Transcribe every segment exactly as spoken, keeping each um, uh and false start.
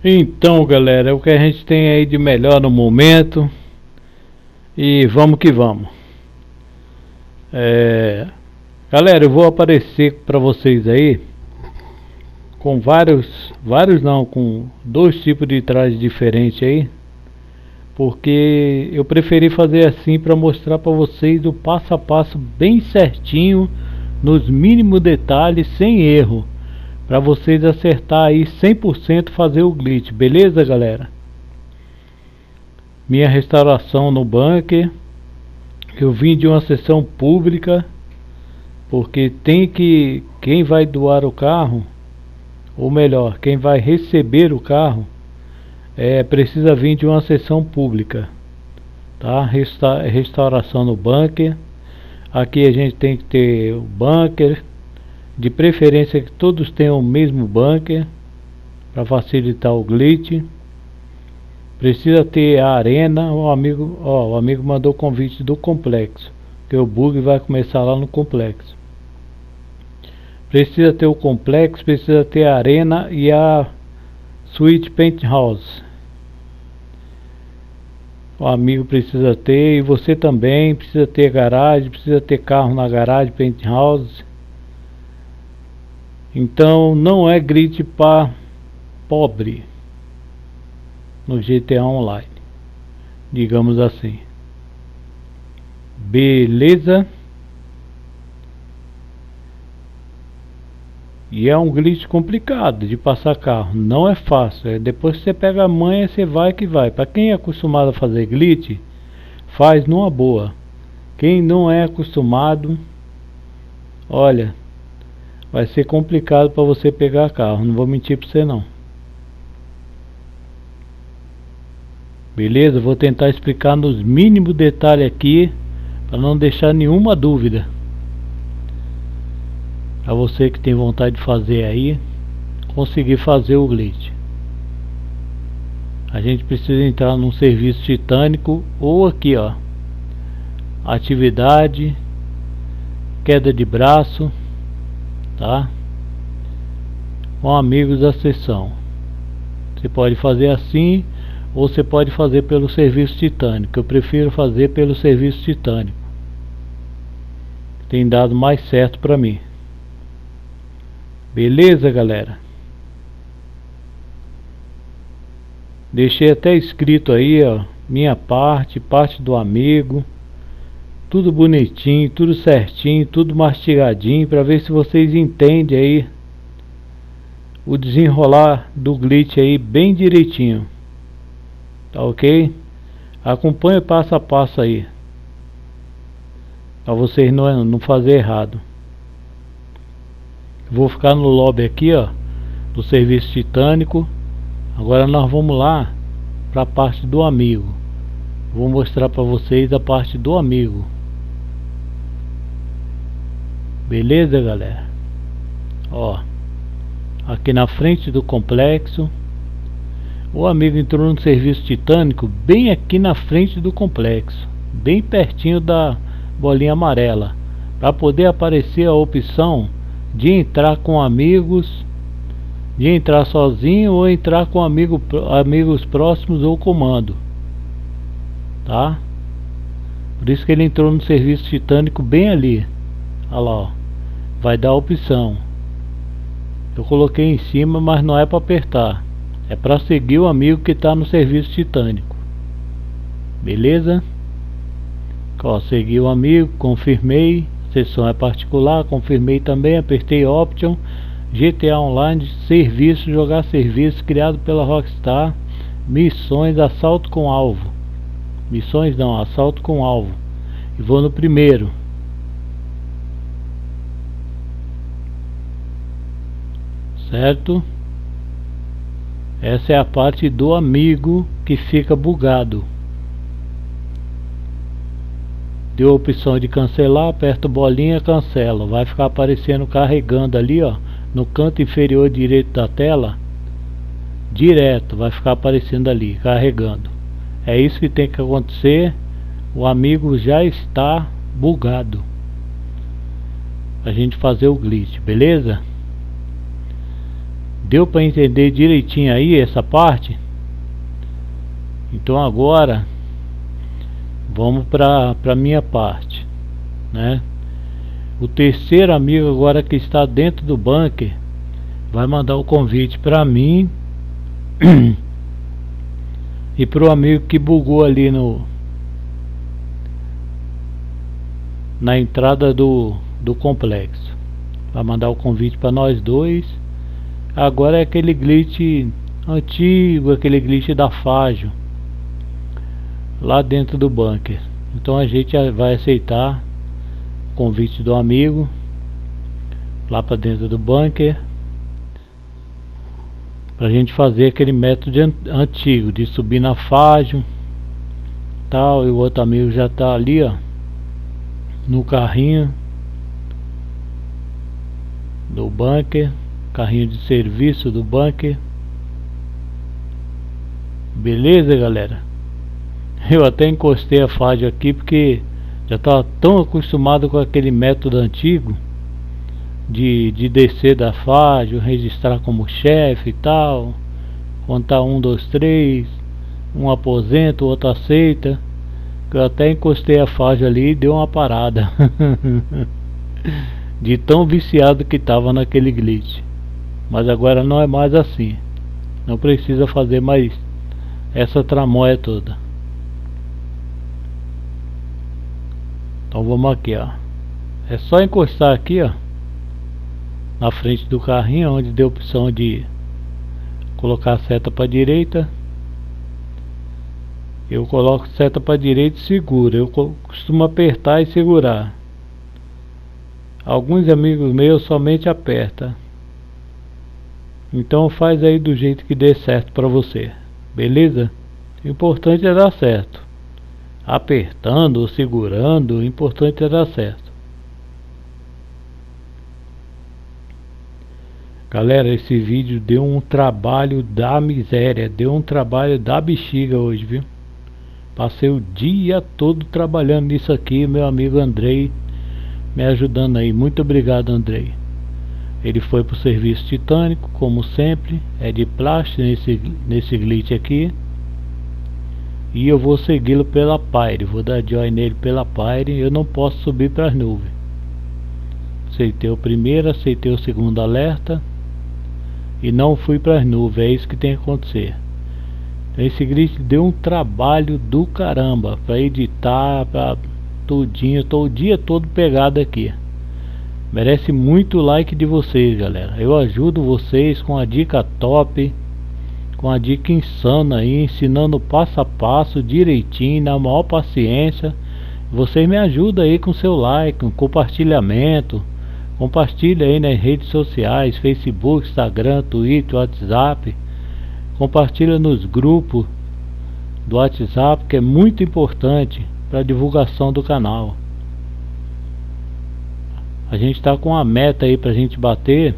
Então, galera, é o que a gente tem aí de melhor no momento. E vamos que vamos. É... Galera, eu vou aparecer para vocês aí com vários, vários não, com dois tipos de trajes diferentes aí, porque eu preferi fazer assim para mostrar para vocês o passo a passo bem certinho, nos mínimos detalhes, sem erro, para vocês acertar aí cem por cento fazer o glitch, beleza, galera? Minha restauração no bunker, eu vim de uma sessão pública, porque tem que, quem vai doar o carro, ou melhor, quem vai receber o carro, é, precisa vir de uma sessão pública, tá? Resta restauração no bunker. Aqui a gente tem que ter o bunker, de preferência que todos tenham o mesmo bunker, para facilitar o glitch. Precisa ter a arena. O amigo, ó, o amigo mandou convite do complexo, que o bug vai começar lá no complexo. Precisa ter o complexo, precisa ter a arena e a suíte penthouse. O amigo precisa ter, e você também precisa ter garagem, precisa ter carro na garagem penthouse. Então não é glitch para pobre no G T A Online, digamos assim. Beleza? E é um glitch complicado de passar carro, não é fácil. É depois que você pega a manha, você vai que vai. Para quem é acostumado a fazer glitch, faz numa boa. Quem não é acostumado, olha, vai ser complicado para você pegar carro, não vou mentir para você não. Beleza? Vou tentar explicar nos mínimos detalhes aqui, para não deixar nenhuma dúvida. A você que tem vontade de fazer aí, conseguir fazer o glitch. A gente precisa entrar num serviço titânico, ou aqui ó, atividade, queda de braço, tá? Com amigos da sessão. Você pode fazer assim, ou você pode fazer pelo serviço titânico. Eu prefiro fazer pelo serviço titânico, tem dado mais certo para mim. Beleza, galera? Deixei até escrito aí, ó, minha parte, parte do amigo, tudo bonitinho, tudo certinho, tudo mastigadinho, para ver se vocês entendem aí o desenrolar do glitch aí bem direitinho. Tá ok? Acompanhe passo a passo aí, para vocês não, não fazer errado. Vou ficar no lobby aqui, ó, do serviço titânico. Agora nós vamos lá para a parte do amigo. Vou mostrar para vocês a parte do amigo. Beleza, galera? Ó, aqui na frente do complexo, o amigo entrou no serviço titânico bem aqui na frente do complexo, bem pertinho da bolinha amarela, para poder aparecer a opção de entrar com amigos, de entrar sozinho ou entrar com amigo, amigos próximos ou comando, tá? Por isso que ele entrou no serviço titânico bem ali. Olha lá, ó, vai dar a opção. Eu coloquei em cima, mas não é para apertar, é para seguir o amigo que está no serviço titânico. Beleza? Ó, segui o amigo, confirmei. Sessão é particular, confirmei também, apertei Option, G T A Online, serviço, jogar serviço, criado pela Rockstar, missões, assalto com alvo, missões não, assalto com alvo, e vou no primeiro. Certo? Essa é a parte do amigo que fica bugado. Deu a opção de cancelar, aperta bolinha, cancela. Vai ficar aparecendo carregando ali, ó, no canto inferior direito da tela. Direto, vai ficar aparecendo ali, carregando. É isso que tem que acontecer. O amigo já está bugado, a gente fazer o glitch, beleza? Deu para entender direitinho aí essa parte? Então agora vamos para para minha parte, né? O terceiro amigo agora que está dentro do bunker vai mandar o convite para mim e para o amigo que bugou ali no na entrada do, do complexo. Vai mandar o convite para nós dois. Agora é aquele glitch antigo, aquele glitch da Fágio lá dentro do bunker. Então a gente vai aceitar o convite do amigo lá para dentro do bunker, pra gente fazer aquele método antigo de subir na Fágio tal. E o outro amigo já tá ali, ó, no carrinho do bunker, carrinho de serviço do bunker. Beleza, galera? Eu até encostei a Fágio aqui porque já estava tão acostumado com aquele método antigo de, de descer da Fágio, registrar como chefe e tal, contar um, dois, três, um aposenta, o outro aceita, que eu até encostei a Fágio ali e deu uma parada de tão viciado que estava naquele glitch. Mas agora não é mais assim, não precisa fazer mais essa tramóia toda. Então vamos aqui, ó. É só encostar aqui, ó, na frente do carrinho, onde deu a opção de colocar a seta para direita. Eu coloco seta para direita e seguro. Eu costumo apertar e segurar. Alguns amigos meus somente aperta. Então faz aí do jeito que dê certo para você. Beleza? O importante é dar certo. Apertando ou segurando, o importante é dar certo. Galera, esse vídeo deu um trabalho da miséria, deu um trabalho da bexiga hoje, viu? Passei o dia todo trabalhando nisso aqui, meu amigo Andrei me ajudando aí. Muito obrigado, Andrei. Ele foi pro serviço titânico, como sempre, é de plástico nesse, nesse glitch aqui. E eu vou segui-lo pela Pyre, vou dar join nele pela Pyre. Eu não posso subir para as nuvens. Aceitei o primeiro, aceitei o segundo alerta e não fui para as nuvens. É isso que tem que acontecer. Esse glitch deu um trabalho do caramba para editar, para tudinho. Tô o dia todo pegado aqui. Merece muito like de vocês, galera. Eu ajudo vocês com a dica top, com a dica insana aí, ensinando passo a passo, direitinho, na maior paciência. Vocês me ajudam aí com seu like, com compartilhamento. Compartilha aí nas redes sociais, Facebook, Instagram, Twitter, WhatsApp. Compartilha nos grupos do WhatsApp, que é muito importante para a divulgação do canal. A gente está com uma meta aí pra gente bater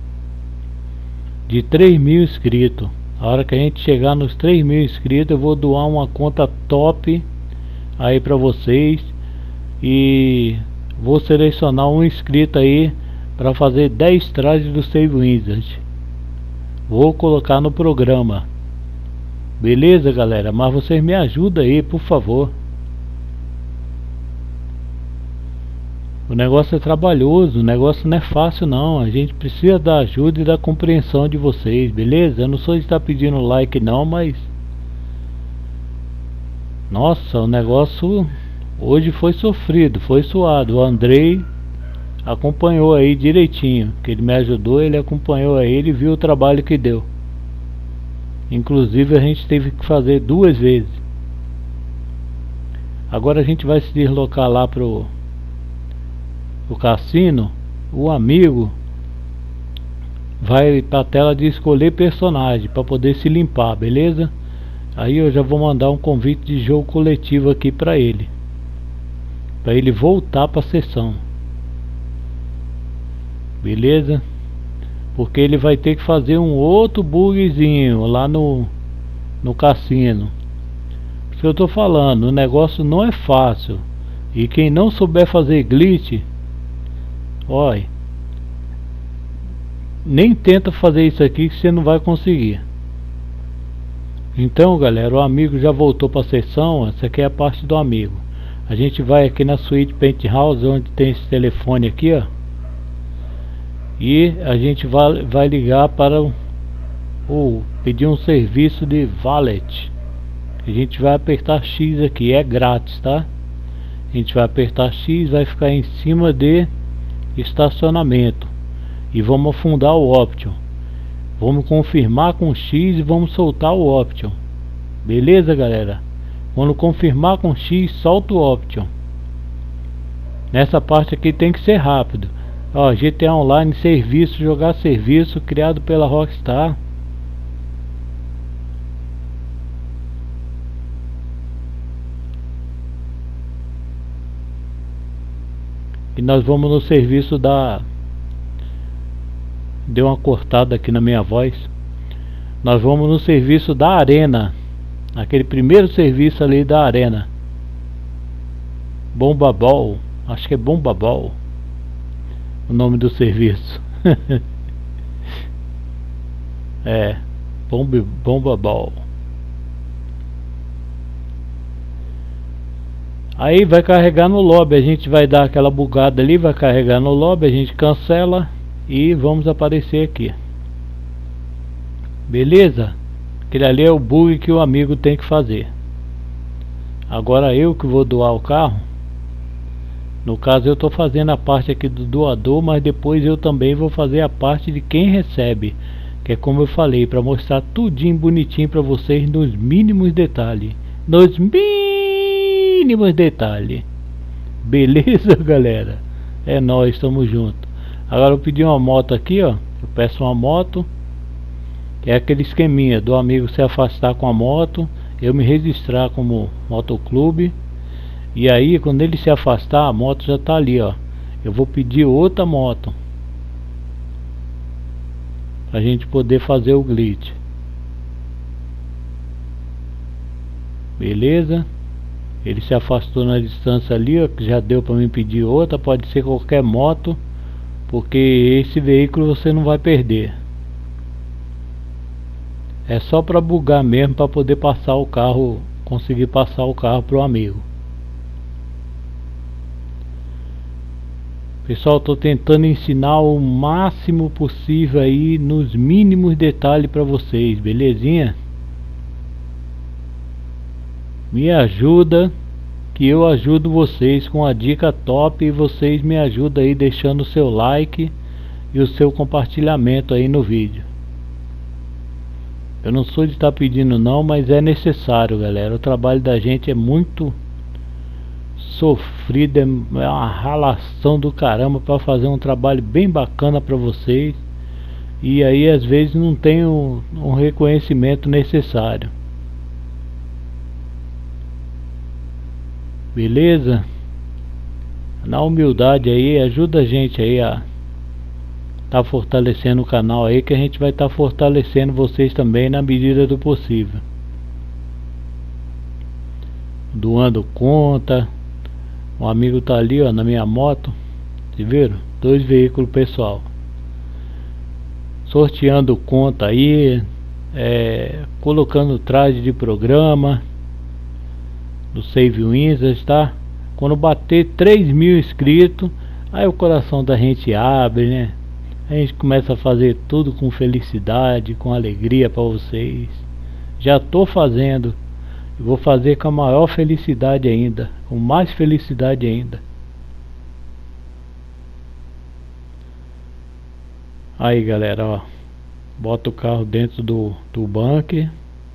de três mil inscritos. A hora que a gente chegar nos três mil inscritos, eu vou doar uma conta top aí pra vocês. E vou selecionar um inscrito aí para fazer dez trajes do Save Wizard. Vou colocar no programa. Beleza, galera? Mas vocês me ajudam aí, por favor. O negócio é trabalhoso, o negócio não é fácil não. A gente precisa da ajuda e da compreensão de vocês, beleza? Eu não sou de estar pedindo like não, mas nossa, o negócio hoje foi sofrido, foi suado. O Andrei acompanhou aí direitinho, que ele me ajudou, ele acompanhou aí, ele viu o trabalho que deu. Inclusive a gente teve que fazer duas vezes. Agora a gente vai se deslocar lá pro o cassino. O amigo vai para a tela de escolher personagem para poder se limpar, beleza? Aí eu já vou mandar um convite de jogo coletivo aqui para ele, para ele voltar para a sessão, beleza? Porque ele vai ter que fazer um outro bugzinho lá no no cassino. Por isso que eu tô falando, o negócio não é fácil. E quem não souber fazer glitch, olha, nem tenta fazer isso aqui que você não vai conseguir. Então galera, o amigo já voltou para a sessão. Essa aqui é a parte do amigo. A gente vai aqui na suíte Penthouse, onde tem esse telefone aqui, ó, e a gente vai, vai ligar para o, o pedir um serviço de valet. A gente vai apertar X aqui, é grátis, tá? A gente vai apertar X, vai ficar em cima de estacionamento e vamos afundar o option. Vamos confirmar com X e vamos soltar o option. Beleza, galera? Quando confirmar com X, solta o option. Nessa parte aqui tem que ser rápido. Ó, G T A Online serviço, jogar serviço criado pela Rockstar. E nós vamos no serviço da... Deu uma cortada aqui na minha voz. Nós vamos no serviço da Arena. Aquele primeiro serviço ali da Arena. Bomba Ball. Acho que é Bomba Ball o nome do serviço. É Bomba, Bomba Ball. Aí vai carregar no lobby. A gente vai dar aquela bugada ali, vai carregar no lobby, a gente cancela e vamos aparecer aqui. Beleza? Aquele ali é o bug que o amigo tem que fazer. Agora eu que vou doar o carro. No caso eu estou fazendo a parte aqui do doador, mas depois eu também vou fazer a parte de quem recebe, que é como eu falei, para mostrar tudinho bonitinho para vocês nos mínimos detalhes. Nos mínimos detalhes. Beleza, galera? É nóis, estamos juntos. Agora eu pedi uma moto aqui, ó. Eu peço uma moto. É aquele esqueminha do amigo se afastar com a moto, eu me registrar como motoclube, e aí quando ele se afastar a moto já tá ali, ó. Eu vou pedir outra moto pra gente poder fazer o glitch. Beleza? Ele se afastou na distância ali, ó, que já deu para mim pedir outra. Pode ser qualquer moto, porque esse veículo você não vai perder. É só para bugar mesmo, para poder passar o carro, conseguir passar o carro pro amigo. Pessoal, estou tentando ensinar o máximo possível aí, nos mínimos detalhes para vocês, belezinha? Me ajuda, que eu ajudo vocês com a dica top, e vocês me ajudam aí deixando o seu like e o seu compartilhamento aí no vídeo. Eu não sou de estar pedindo não, mas é necessário, galera. O trabalho da gente é muito sofrido, é uma ralação do caramba para fazer um trabalho bem bacana para vocês. E aí às vezes não tem um, um reconhecimento necessário. Beleza? Na humildade aí, ajuda a gente aí a tá fortalecendo o canal aí, que a gente vai estar tá fortalecendo vocês também na medida do possível. Doando conta. Um amigo tá ali, ó, na minha moto. Vocês viram? Dois veículos pessoal. Sorteando conta aí, é, colocando traje de programa do Save Wizards, tá? Quando bater três mil inscritos, aí o coração da gente abre, né? A gente começa a fazer tudo com felicidade, com alegria para vocês. Já tô fazendo, e vou fazer com a maior felicidade ainda, com mais felicidade ainda. Aí galera, ó, bota o carro dentro do, do bunker,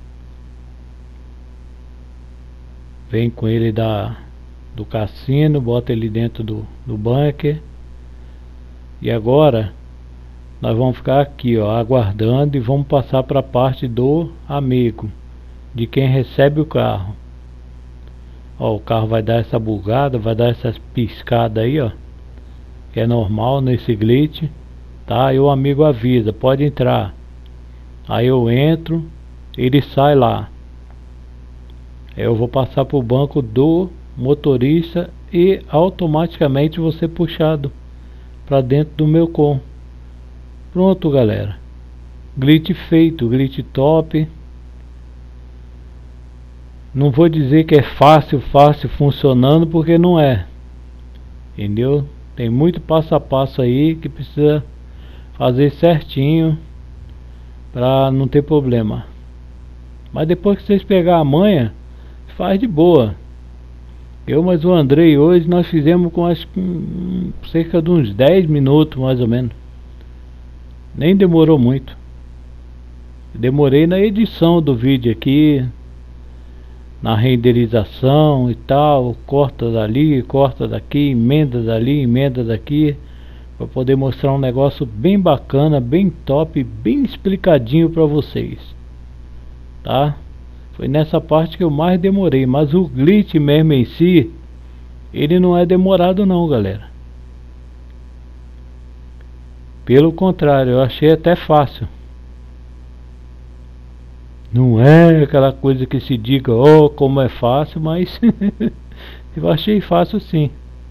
vem com ele da, do cassino, bota ele dentro do, do bunker. E agora nós vamos ficar aqui, ó, aguardando, e vamos passar para a parte do amigo, de quem recebe o carro. Ó, o carro vai dar essa bugada, vai dar essas piscadas aí, ó, que é normal nesse glitch, tá? E o amigo avisa, pode entrar. Aí eu entro, ele sai lá. Eu vou passar para o banco do motorista e automaticamente vou ser puxado para dentro do meu com. Pronto, galera. Glitch feito, glitch top. Não vou dizer que é fácil, fácil funcionando, porque não é. Entendeu? Tem muito passo a passo aí que precisa fazer certinho pra não ter problema. Mas depois que vocês pegar a manha, faz de boa. Eu mais o Andrei hoje nós fizemos com acho que um, cerca de uns dez minutos mais ou menos. Nem demorou muito. Demorei na edição do vídeo aqui, na renderização e tal, corta dali, corta daqui, emenda dali, emenda daqui, para poder mostrar um negócio bem bacana, bem top, bem explicadinho para vocês, tá? Foi nessa parte que eu mais demorei, mas o glitch mesmo em si, ele não é demorado não, galera. Pelo contrário, eu achei até fácil. Não é aquela coisa que se diga, oh, como é fácil, mas eu achei fácil sim.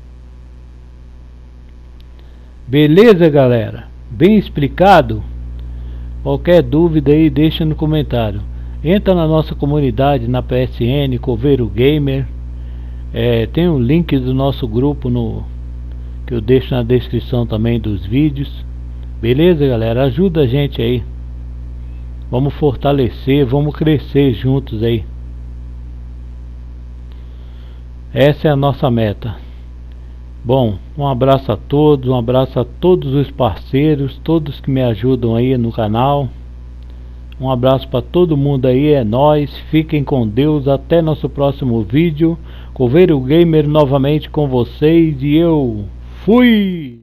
Beleza, galera? Bem explicado? Qualquer dúvida aí, deixa no comentário. Entra na nossa comunidade na P S N, Coveiro Gamer. É, tem um link do nosso grupo no que eu deixo na descrição também dos vídeos. Beleza, galera? Ajuda a gente aí. Vamos fortalecer, vamos crescer juntos aí. Essa é a nossa meta. Bom, um abraço a todos, um abraço a todos os parceiros, todos que me ajudam aí no canal. Um abraço para todo mundo aí, é nóis. Fiquem com Deus, até nosso próximo vídeo. Coveiro Gamer novamente com vocês e eu fui!